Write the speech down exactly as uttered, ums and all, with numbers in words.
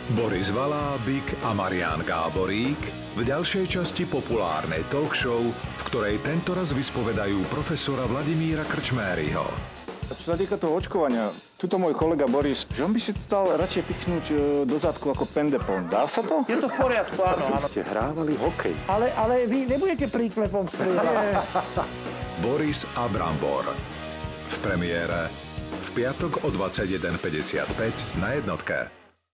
Boris Valábik a Marián Gáborík v ďalšej časti populárnej talk show, v ktorej tentoraz vyspovedajú profesora Vladimíra Krčméryho. Čo sa týka toho očkovania, tuto môj kolega Boris, že on by si to dal radšej pichnúť do zadku ako pendepon. Dá sa to? Je to v poriadku, áno, áno. Ste hrávali hokej. Ale, ale vy nebudete príklepom strieľať. Boris a Brambor. V premiére v piatok o dvadsaťjeden päťdesiatpäť na jednotke.